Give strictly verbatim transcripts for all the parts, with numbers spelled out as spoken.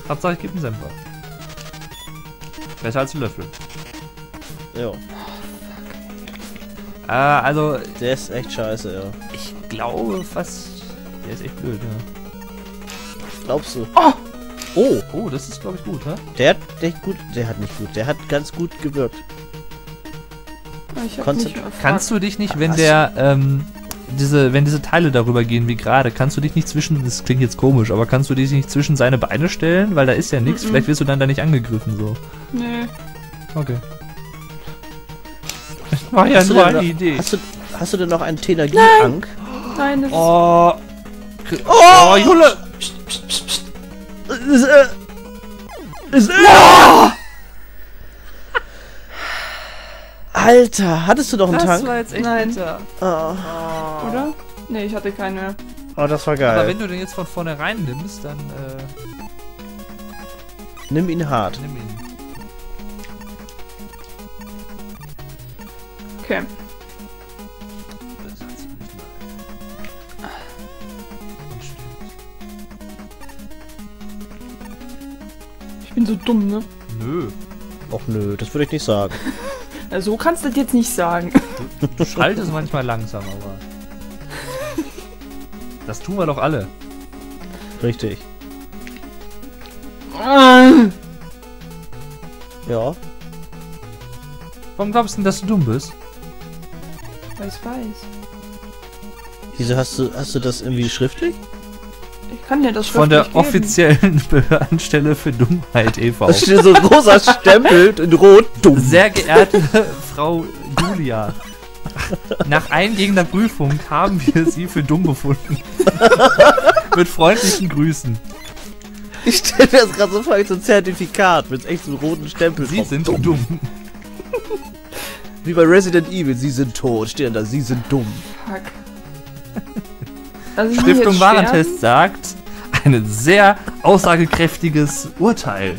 Hauptsache ich gebe einen Senf ab. Besser als ein Löffel. Ja. Äh, also... Der ist echt scheiße, ja. Ich glaube fast... Der ist echt blöd, ja. Glaubst du? Oh! Oh, oh, das ist glaube ich gut, hä? Der hat echt gut... Der hat nicht gut. Der hat ganz gut gewirkt. Ich hab Konntest nicht erfragt. Kannst du dich nicht, wenn Was? der, ähm... Diese, wenn diese Teile darüber gehen wie gerade, kannst du dich nicht zwischen, das klingt jetzt komisch, aber kannst du dich nicht zwischen seine Beine stellen? Weil da ist ja nichts, Mhm. vielleicht wirst du dann da nicht angegriffen, so. Nee. Okay. War ja Hast du nur denn eine noch- Idee. Hast du, hast du denn noch einen Tenergie-Ank? Nein, das Oh. Oh, oh Jule! ist... Psst, psst, psst. Ist, äh, ist, äh, Alter, hattest du noch einen Das Tank? war jetzt echt Nein. bitter. Oh, Oder? Nee, ich hatte keinen mehr. oh, das war geil. Aber wenn du den jetzt von vornherein nimmst, dann äh, Nimm ihn hart. nimm ihn. Okay. Das hat sich nicht mal. Ich bin so dumm, ne? Nö. Och nö, das würde ich nicht sagen. Ja, so kannst du das jetzt nicht sagen. Du schaltest manchmal langsam, aber. Das tun wir doch alle. Richtig. Ah. Ja. Warum glaubst du denn, dass du dumm bist? Weiß, weiß. Wieso hast du, hast du das irgendwie schriftlich? Ich kann dir das Von der schriftlich geben. offiziellen Behördenstelle für Dummheit e V Da steht so ein rosa Stempel in rot. Dumm. Sehr geehrte Frau Julia, nach eingehender Prüfung haben wir Sie für dumm befunden. Mit freundlichen Grüßen. Ich stelle mir das gerade so vor, wie so ein Zertifikat mit echt so einem roten Stempel. Sie drauf. sind dumm. Wie bei Resident Evil, sie sind tot. Steht da, sie sind dumm. Fuck. Also ich will Stiftung jetzt Warentest sagt, ein sehr aussagekräftiges Urteil.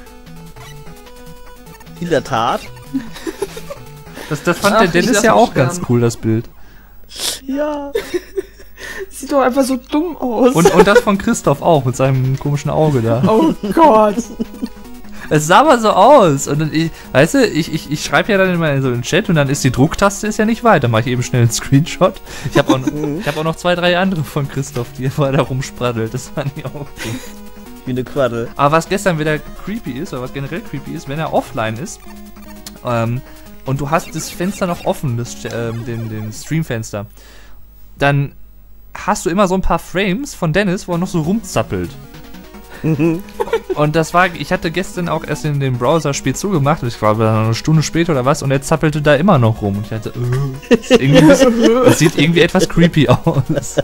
In der Tat. Das, das fand Ach, der ich Dennis lass ja mich auch ganz sterben. cool, das Bild. Ja. Sieht doch einfach so dumm aus. Und, und das von Christoph auch, mit seinem komischen Auge da. oh Gott. Es sah aber so aus. Und dann, ich, weißt du, ich, ich, ich schreibe ja dann immer in so einen Chat und dann ist die Drucktaste ist ja nicht weit. Dann mache ich eben schnell einen Screenshot. Ich habe auch, ich hab auch noch zwei, drei andere von Christoph, die da rumspraddelt. Das fand ich auch gut. Wie eine Quaddel. Aber was gestern wieder creepy ist, oder was generell creepy ist, wenn er offline ist, ähm, und du hast das Fenster noch offen, das, ähm, den, den Streamfenster, dann hast du immer so ein paar Frames von Dennis, wo er noch so rumzappelt. Und das war, ich hatte gestern auch erst in dem Browser-Spiel zugemacht, ich glaube eine Stunde später oder was, und er zappelte da immer noch rum. Und ich dachte, äh, das, ist irgendwie ein bisschen, das sieht irgendwie etwas creepy aus.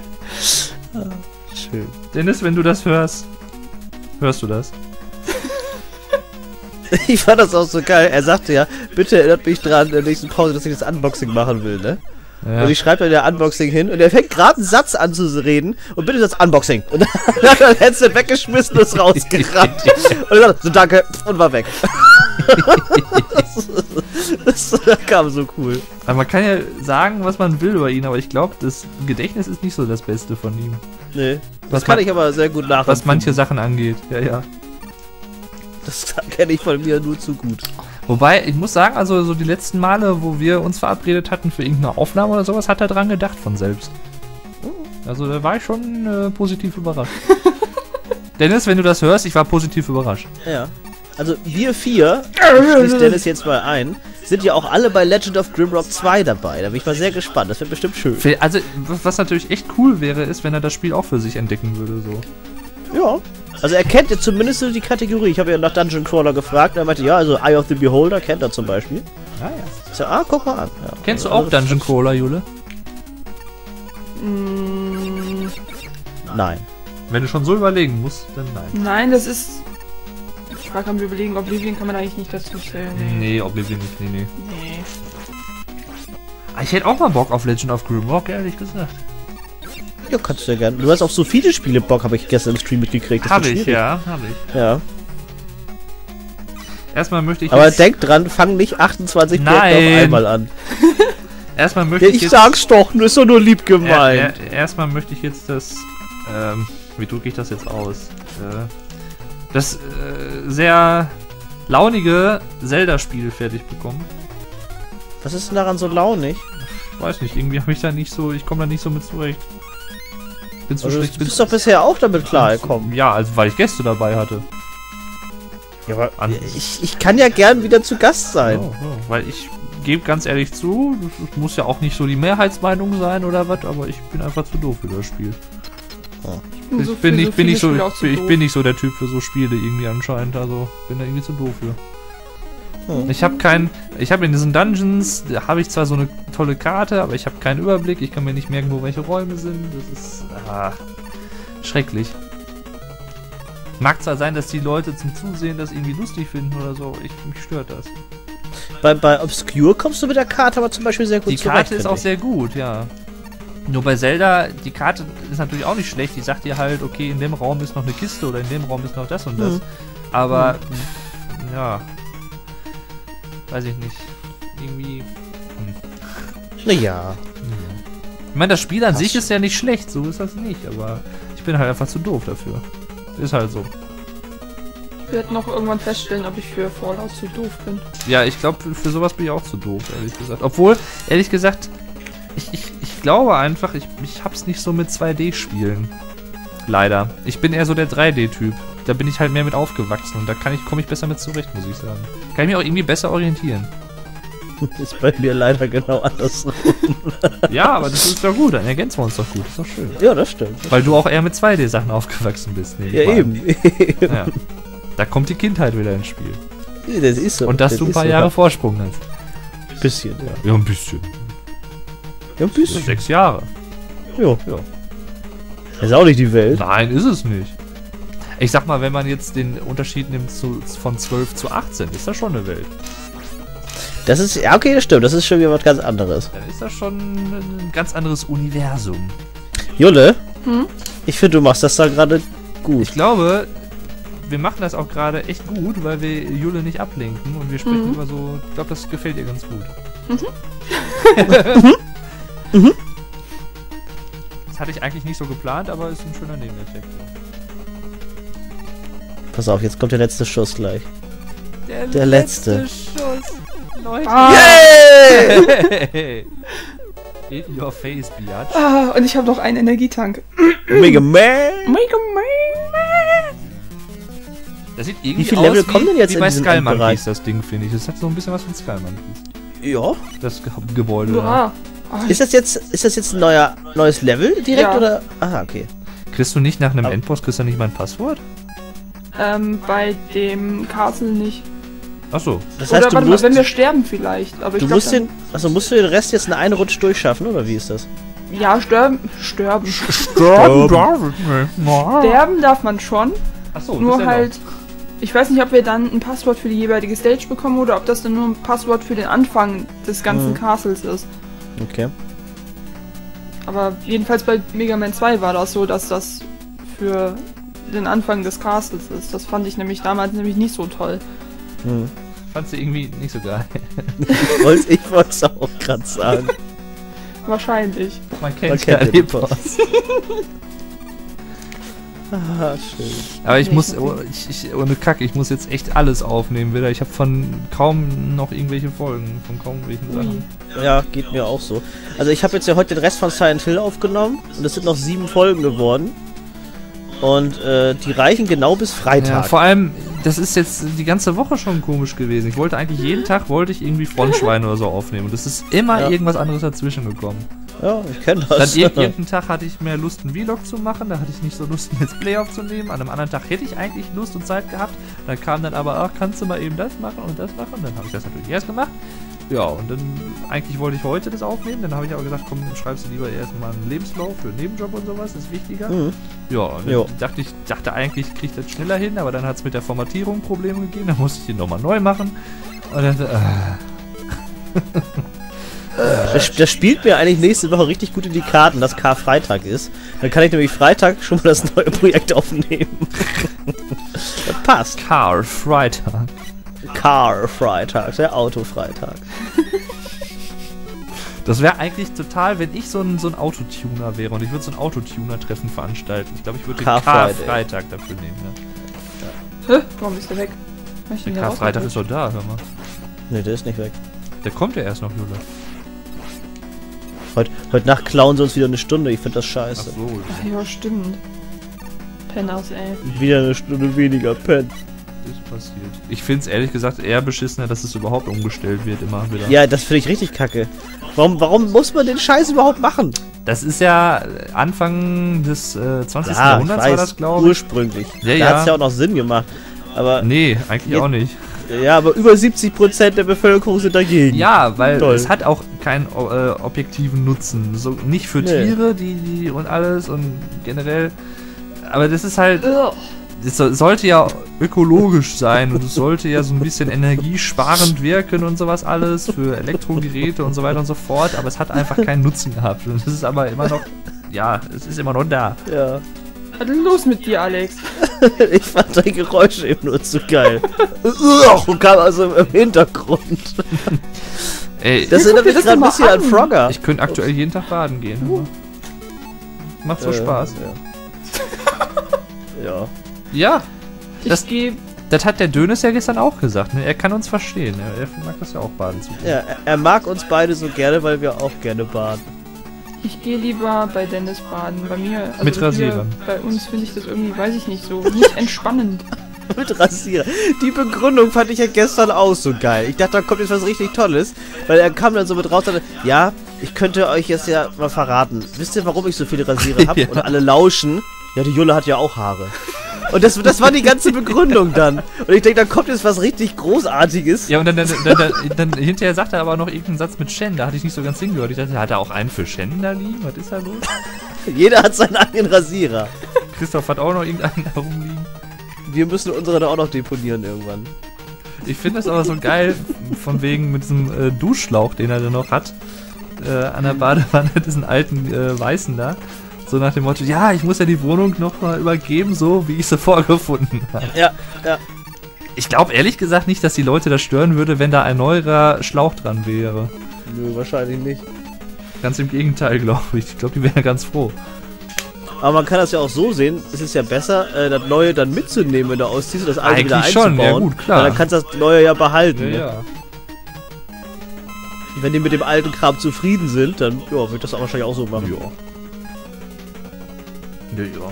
Schön. Dennis, wenn du das hörst, hörst du das? Ich fand das auch so geil. Er sagte ja, bitte erinnert mich dran, in der nächsten Pause, dass ich das Unboxing machen will, ne? Ja. Und ich schreibe dann der Unboxing hin und er fängt gerade einen Satz an zu reden und bitte das Unboxing. Und dann hat er das Headset weggeschmissen und ist rausgerannt. Und er sagt, so danke, und war weg. das, das kam so cool. Aber man kann ja sagen, was man will über ihn, aber ich glaube, das Gedächtnis ist nicht so das Beste von ihm. Nee, Was das kann man- ich aber sehr gut nachvollziehen. Was manche Sachen angeht, ja, ja. Das kenne ich von mir nur zu gut. Wobei, ich muss sagen, also so die letzten Male, wo wir uns verabredet hatten für irgendeine Aufnahme oder sowas, hat er dran gedacht von selbst. Also da war ich schon äh, positiv überrascht. Dennis, wenn du das hörst, ich war positiv überrascht. Ja. Also wir vier, ich schließe Dennis jetzt mal ein, sind ja auch alle bei Legend of Grimrock zwei dabei. Da bin ich mal sehr gespannt. Das wird bestimmt schön. Also, was natürlich echt cool wäre, ist, wenn er das Spiel auch für sich entdecken würde, so. Ja. Also er kennt jetzt zumindest so die Kategorie. Ich habe ja nach Dungeon Crawler gefragt. Er meinte, ja, also Eye of the Beholder kennt er zum Beispiel. Ah, ja. Ich so, ah, guck mal an. Ja. Kennst du Also, auch Dungeon Crawler, Jule? Mm, Nein. Wenn du schon so überlegen musst, dann nein. nein, das ist... Ich frage am Überlegen, Oblivion kann man eigentlich nicht dazu zählen. Nee, Oblivion nicht, nee, nee. Nee. Ah, ich hätte auch mal Bock auf Legend of Grimrock, ehrlich gesagt. Ja, kannst du ja gerne. Du hast auf so viele Spiele Bock, habe ich gestern im Stream mitgekriegt. Das Habe wird ich, schwierig. ja, habe ich. Ja. Erstmal möchte ich Aber jetzt, denk dran, fang nicht achtundzwanzig Nein. Projekte auf einmal an. erstmal möchte Ja, ich ich jetzt, sag's doch, nur ist doch nur lieb er, gemeint. er, erstmal möchte ich jetzt das, ähm, wie drücke ich das jetzt aus? Äh, das äh, sehr launige Zelda-Spiel fertig bekommen. Was ist denn daran so launig? Ich weiß nicht, irgendwie habe ich da nicht so, ich komme da nicht so mit zurecht. Bin zu Also, schlecht. du bin bist doch bisher auch damit klargekommen. Ja, also weil ich Gäste dabei hatte. Ja, aber An- ich, ich kann ja gern wieder zu Gast sein. Oh, oh, weil ich gebe ganz ehrlich zu, das muss ja auch nicht so die Mehrheitsmeinung sein oder was, aber ich bin einfach zu doof für das Spiel. Ich So bin für nicht, bin viele nicht so, Spiele auch zu ich doof. bin nicht so der Typ für so Spiele irgendwie anscheinend, also bin da irgendwie zu doof für. Hm. Ich habe kein, ich habe in diesen Dungeons, da habe ich zwar so eine tolle Karte, aber ich habe keinen Überblick, ich kann mir nicht merken, wo welche Räume sind, das ist ah, schrecklich. Mag zwar sein, dass die Leute zum Zusehen das irgendwie lustig finden oder so, ich, mich stört das. Bei, bei Obscure kommst du mit der Karte aber zum Beispiel sehr gut Die zurecht. Karte ist finde auch ich. sehr gut, ja. Nur bei Zelda, die Karte ist natürlich auch nicht schlecht. Die sagt dir halt, okay, in dem Raum ist noch eine Kiste oder in dem Raum ist noch das und das. Mhm. Aber, pff, ja. Weiß ich nicht. Irgendwie. Hm. Naja. Ich meine, das Spiel an Passt sich ist ja nicht schlecht, so ist das nicht. Aber ich bin halt einfach zu doof dafür. Ist halt so. Wir werden noch irgendwann feststellen, ob ich für Fallout zu doof bin. Ja, ich glaube, für, für sowas bin ich auch zu doof, ehrlich gesagt. Obwohl, ehrlich gesagt, ich, ich, ich glaube einfach, ich, ich hab's nicht so mit zwei D-Spielen. Leider. Ich bin eher so der drei D-Typ. Da bin ich halt mehr mit aufgewachsen und da kann ich, komme ich besser mit zurecht, muss ich sagen. Kann ich mich auch irgendwie besser orientieren. Ist bei mir leider genau andersrum. Ja, aber das ist doch gut, dann ergänzen wir uns doch gut. Ist doch schön. Ja, das stimmt. Weil du auch eher mit zwei D-Sachen aufgewachsen bist. nehme ich Ja, mal an. eben. Ja. Da kommt die Kindheit wieder ins Spiel. Das ist so. Und dass das du ein ist paar so. Jahre Vorsprung hast. Ein bisschen, ja. Ja, ein bisschen. Ja, ein bisschen. Sechs Jahre. Ja. Ja. Das ist auch nicht die Welt. Nein, ist es nicht. Ich sag mal, wenn man jetzt den Unterschied nimmt zu, von zwölf zu achtzehn, ist das schon eine Welt. Das ist, ja, okay, das stimmt. Das ist schon wieder was ganz anderes. Dann ist das schon ein ganz anderes Universum. Julle, Hm? ich finde, du machst das da gerade gut. Ich glaube, wir machen das auch gerade echt gut, weil wir Jule nicht ablenken und wir sprechen Mhm. über so. Ich glaube, das gefällt ihr ganz gut. Mhm. Das hatte ich eigentlich nicht so geplant, aber ist ein schöner Nebeneffekt. Pass auf, jetzt kommt der letzte Schuss gleich. Der, Der letzte. Schuss. Leute. Ah, Hey! In your face, Biatch. ah, und ich habe noch einen Energietank. Mega Man! Mega Man. Das sieht irgendwie Wie viele aus Level wie, kommen denn jetzt wie in bei diesen Skull Endbereich? Monkeys, das Ding, finde ich. Das hat so ein bisschen was von Skull Monkeys. Ja. Das Ge Gebäude. da. Ja. Ah, Ist das jetzt, ist das jetzt ein neuer, neues Level direkt Ja. oder? Aha, okay. Kriegst du nicht nach einem Aber- Endboss, kriegst du nicht mal ein Passwort? ähm, bei dem Castle nicht. Achso. Das Oder heißt, du warte musst, mal, wenn wir sterben vielleicht. Aber ich du glaub, musst den, also musst du den Rest jetzt in einen Rutsch durchschaffen, oder wie ist das? dann, Ja, sterben. Sterben. Sterben. Sterben darf man schon. Achso, Nur halt. Ich weiß nicht, ob wir dann ein Passwort für die jeweilige Stage bekommen oder ob das dann nur ein Passwort für den Anfang des ganzen Mhm. Castles ist. Okay. Aber jedenfalls bei Mega Man zwei war das so, dass das für den Anfang des Castles ist. Das fand ich nämlich damals nämlich nicht so toll. Hm. Fandst du irgendwie nicht so geil. Ich wollte ich wollt's auch gerade sagen. Wahrscheinlich. Man kennt Man ja kennt den den Boss. Ah, schön. Aber ich Nee, muss, ich oh, ich, ich, ohne Kack, ich muss jetzt echt alles aufnehmen wieder. Ich habe von kaum noch irgendwelche Folgen, von kaum welchen Ui. Sachen. Ja, geht mir auch so. Also ich habe jetzt ja heute den Rest von Silent Hill aufgenommen und es sind noch sieben Folgen geworden. Und äh, die reichen genau bis Ja, Freitag. vor allem, das ist jetzt die ganze Woche schon komisch gewesen. Ich wollte eigentlich jeden Tag, wollte ich irgendwie Frontschweine oder so aufnehmen. Und es ist immer Ja. irgendwas anderes dazwischen gekommen. Ja, ich kenne Dann das. ir irgendeinen Tag hatte ich mehr Lust, einen Vlog zu machen, da hatte ich nicht so Lust, ein Let's Play aufzunehmen. An einem anderen Tag hätte ich eigentlich Lust und Zeit gehabt. Dann kam dann aber, ach, kannst du mal eben das machen und das machen? Dann habe ich das natürlich erst gemacht. Ja, und dann, eigentlich wollte ich heute das aufnehmen. Dann habe ich aber gesagt, komm, schreibst du lieber erstmal einen Lebenslauf für einen Nebenjob und sowas, ist wichtiger. Mhm. Ja, und dann Jo. dachte ich, dachte eigentlich, ich kriege das schneller hin, aber dann hat es mit der Formatierung Probleme gegeben. Dann musste ich den nochmal neu machen. Und dann, äh, Das, das spielt mir eigentlich nächste Woche richtig gut in die Karten, dass Karfreitag ist. Dann kann ich nämlich Freitag schon mal das neue Projekt aufnehmen. Das passt. Car Freitag. Karfreitag, der Autofreitag. Das wäre eigentlich total, wenn ich so ein, so ein Autotuner wäre und ich würde so ein Autotuner-Treffen veranstalten. Ich glaube, ich würde den Car Friday. Car-Freitag dafür nehmen. Ja. Hä? Warum ist der weg? Hab ich Der den hier Karfreitag rausgeholt? ist doch da, hör mal. Ne, der ist nicht weg. Der kommt ja erst noch, Jule. Heute, heute Nacht klauen sie uns wieder eine Stunde. Ich finde das scheiße. Ach so. Ach ja, stimmt. Penners, ey. Wieder eine Stunde weniger Pen. Ist passiert. Ich finde es ehrlich gesagt eher beschissener, dass es überhaupt umgestellt wird immer wieder. Ja, das finde ich richtig kacke. Warum, warum muss man den Scheiß überhaupt machen? Das ist ja Anfang des äh, zwanzigsten Ja, ich Jahrhunderts war weiß, das, glaube ich. ursprünglich. Ja, da ja. hat es ja auch noch Sinn gemacht. Aber, Nee, eigentlich Jetzt- auch nicht. ja, aber über siebzig Prozent der Bevölkerung sind dagegen. Ja, weil Toll. es hat auch keinen äh, objektiven Nutzen. So, nicht für Nee. Tiere, die, die und alles und generell. Aber das ist halt. Ugh. Es so, sollte ja ökologisch sein und es sollte ja so ein bisschen energiesparend wirken und sowas alles für Elektrogeräte und so weiter und so fort, aber es hat einfach keinen Nutzen gehabt. Und es ist aber immer noch, ja, es ist immer noch da. Ja. Was ist los mit dir, Alex? Ich fand dein Geräusch eben nur zu geil. Und kam also im Hintergrund. Ey, Das Ja, erinnert guck dir mich das gerade ein doch mal bisschen an an. Frogger. ich könnte aktuell jeden Tag baden gehen. aber Macht so Äh, Spaß. Ja. ja. Ja, Ich Das- gehe das hat der Dönes ja gestern auch gesagt. Ne? Er kann uns verstehen. Er, er mag das ja auch, baden zu gehen. Ja, er- er mag uns beide so gerne, weil wir auch gerne baden. ich geh lieber bei Dennis baden. Bei mir, also Mit hier Rasierern. Bei uns finde ich das irgendwie, weiß ich nicht, so nicht entspannend. Mit Rasierer. Die Begründung fand ich ja gestern auch so geil. Ich dachte, da kommt jetzt was richtig Tolles. Weil er kam dann so mit raus und sagte, ja, ich könnte euch jetzt ja mal verraten. Wisst ihr, warum ich so viele Rasierer habe? Ja. Und alle lauschen. Ja, die Julle hat ja auch Haare. Und das, das war die ganze Begründung dann. Und ich denke, da kommt jetzt was richtig Großartiges. Ja, und dann, dann, dann, dann, dann hinterher sagt er aber noch irgendeinen Satz mit Shen. Da hatte ich nicht so ganz hingehört. Ich dachte, hat er auch einen für Shen da liegen? Was ist da los? Jeder hat seinen eigenen Rasierer. Christoph hat auch noch irgendeinen da rumliegen. Wir müssen unsere dann auch noch deponieren irgendwann. Ich finde das aber so geil, von wegen mit diesem äh, Duschschlauch, den er da noch hat, äh, an der Badewanne, diesen alten äh, Weißen da. So nach dem Motto, ja, ich muss ja die Wohnung noch mal übergeben, so wie ich sie vorgefunden habe. Ja, ja. Ich glaube ehrlich gesagt nicht, dass die Leute das stören würde, wenn da ein neuerer Schlauch dran wäre. Nö, wahrscheinlich nicht. Ganz im Gegenteil, glaube ich. Ich glaube, die wären ganz froh. Aber man kann das ja auch so sehen, es ist ja besser, äh, das Neue dann mitzunehmen, wenn du ausziehst und das alte wieder Eigentlich einzubauen. schon, ja gut, klar. Weil dann kannst du das Neue ja behalten. ne? ja. Wenn die mit dem alten Kram zufrieden sind, dann ja, wird das auch wahrscheinlich auch so machen. Ja. Ja, ja.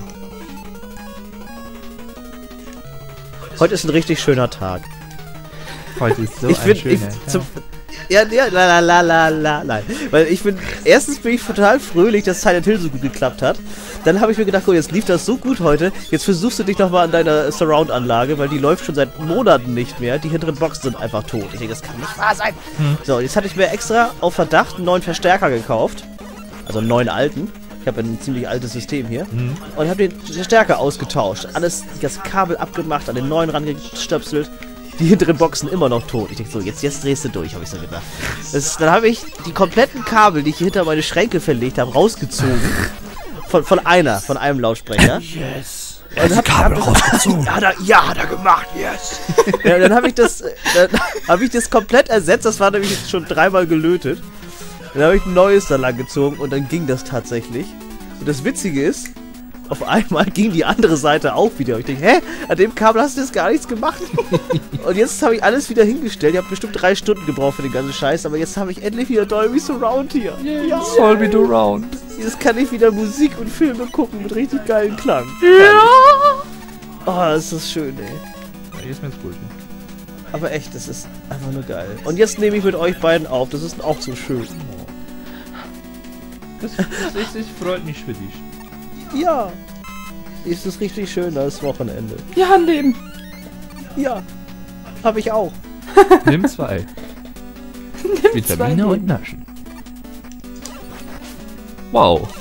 Heute ist ein richtig schöner Tag. Heute ist so ich ein bin, schöner ich, Tag. zum, ja, ja, la, la, la, la, la, nein. Weil ich bin, erstens bin ich total fröhlich, dass Silent Hill so gut geklappt hat. Dann habe ich mir gedacht, oh, jetzt lief das so gut heute, jetzt versuchst du dich nochmal an deiner Surround-Anlage, weil die läuft schon seit Monaten nicht mehr. Die hinteren Boxen sind einfach tot. Ich denke, das kann nicht wahr sein. Hm. So, jetzt hatte ich mir extra auf Verdacht einen neuen Verstärker gekauft. Also einen neuen alten. Ich habe ein ziemlich altes System hier. Hm. Und habe den Verstärker ausgetauscht. Alles, das Kabel abgemacht, an den neuen rangestöpselt. Die hinteren Boxen immer noch tot. Ich denke so, jetzt, jetzt drehst du durch, habe ich so gedacht. Das, dann habe ich die kompletten Kabel, die ich hinter meine Schränke verlegt habe, rausgezogen. Von, von einer, von einem Lautsprecher. Yes. Und hab, Kabel hab rausgezogen. Ja, hat er, ja, hat er gemacht, yes. Ja, dann habe ich das, äh, dann habe ich das komplett ersetzt. Das war nämlich jetzt schon dreimal gelötet. Dann habe ich ein neues da lang gezogen und dann ging das tatsächlich. Und das Witzige ist, auf einmal ging die andere Seite auch wieder. Und ich denke, hä? An dem Kabel hast du jetzt gar nichts gemacht. Und jetzt habe ich alles wieder hingestellt. Ich habe bestimmt drei Stunden gebraucht für den ganzen Scheiß, aber jetzt habe ich endlich wieder Dolby Surround hier. Ja, Dolby Surround. jetzt kann ich wieder Musik und Filme gucken mit richtig geilen Klang. Ja! Oh, das ist schön, ey. Ja, hier ist mir jetzt gut. Aber echt, das ist einfach nur geil. Und jetzt nehme ich mit euch beiden auf. Das ist auch so schön. Das, das, ist, das freut mich für dich. Ja. Ist es richtig schön, das Wochenende. Ja, ein Leben. Ja. Habe ich auch. Nimm zwei. Nimm Vitamine zwei und Naschen. Wow.